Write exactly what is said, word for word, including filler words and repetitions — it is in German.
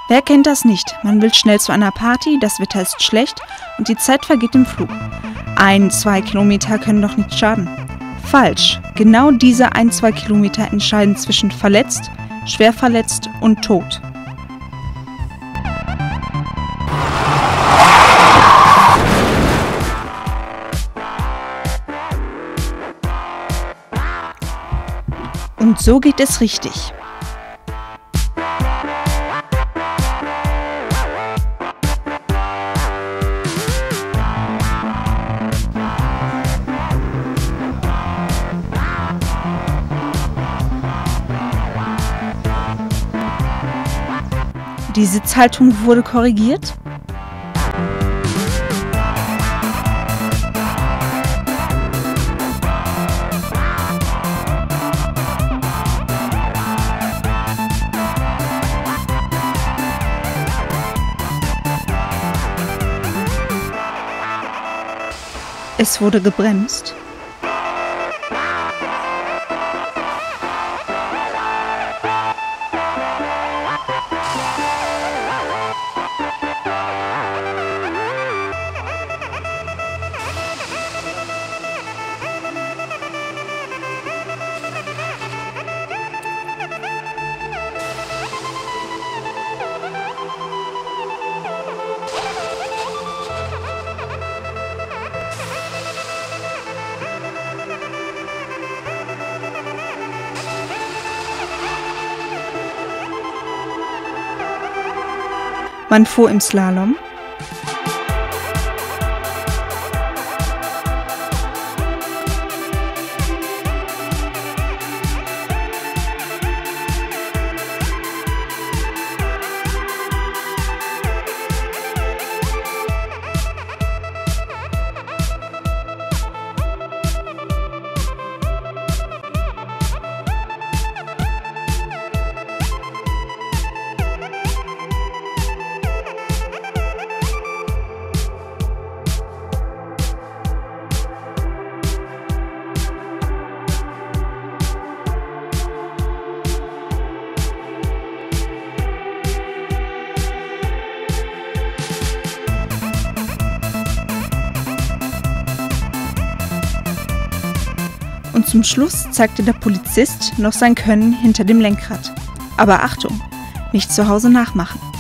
Wer kennt das nicht? Man will schnell zu einer Party, das Wetter ist schlecht und die Zeit vergeht im Flug. Ein, zwei Kilometer können doch nicht schaden. Falsch. Genau diese ein, zwei Kilometer entscheiden zwischen verletzt, schwer verletzt und tot. Und so geht es richtig. Die Sitzhaltung wurde korrigiert. Es wurde gebremst. Man fuhr im Slalom. Und zum Schluss zeigte der Polizist noch sein Können hinter dem Lenkrad. Aber Achtung, nicht zu Hause nachmachen.